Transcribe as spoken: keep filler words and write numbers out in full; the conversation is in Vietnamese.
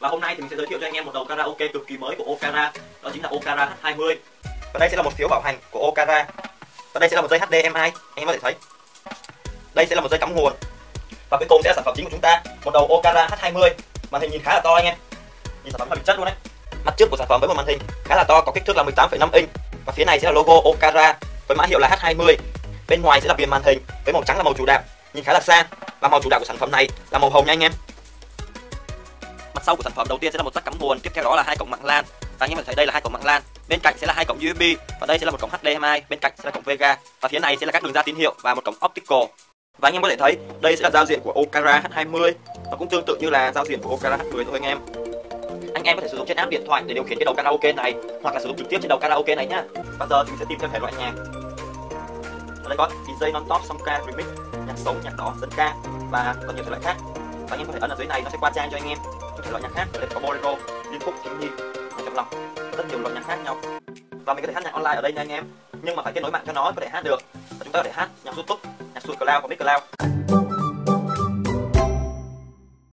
Và hôm nay thì mình sẽ giới thiệu cho anh em một đầu karaoke cực kỳ mới của Okara, đó chính là Okara H hai mươi. Và đây sẽ là một phiếu bảo hành của Okara. Và đây sẽ là một dây hát đê em i, anh em có thể thấy. Đây sẽ là một dây cắm nguồn. Và cuối cùng sẽ là sản phẩm chính của chúng ta, một đầu Okara H hai mươi. Màn hình nhìn khá là to anh em. Nhìn sản phẩm là chất luôn đấy. Mặt trước của sản phẩm với một màn hình khá là to, có kích thước là mười tám phẩy năm inch. Và phía này sẽ là logo Okara với mã hiệu là H hai mươi. Bên ngoài sẽ là viền màn hình với màu trắng là màu chủ đạo, nhìn khá là sang. Và màu chủ đạo của sản phẩm này là màu hồng nha anh em. Mặt sau của sản phẩm đầu tiên sẽ là một jack cắm nguồn, tiếp theo đó là hai cổng mạng LAN. Và anh em có thể thấy đây là hai cổng mạng LAN, bên cạnh sẽ là hai cổng u ét bê và đây sẽ là một cổng hát đê em i, bên cạnh sẽ là cổng Vega và phía này sẽ là các đường ra tín hiệu và một cổng optical. Và anh em có thể thấy đây sẽ là giao diện của Okara H hai mươi, nó cũng tương tự như là giao diện của Okara H mười thôi anh em. Anh em có thể sử dụng trên app điện thoại để điều khiển cái đầu karaoke này hoặc là sử dụng trực tiếp trên đầu karaoke này nhá. Bây giờ thì mình sẽ tìm thêm thể loại nhạc. Ở đây có đê gi non-stop, song ca, remix, nhạc sống, nhạc đỏ, dân ca và còn nhiều thể loại khác. Và anh em có thể ấn ở dưới này, nó sẽ qua trang cho anh em những thể loại nhạc khác. Ở đây có bolero, liên khúc, thiếu nhi, nhạc trong lòng, rất nhiều loại nhạc khác nhau. Và mình có thể hát nhạc online ở đây nha anh em, nhưng mà phải kết nối mạng cho nó có thể hát được. Và chúng ta có thể hát nhạc YouTube, nhạc SoundCloud và Mixcloud.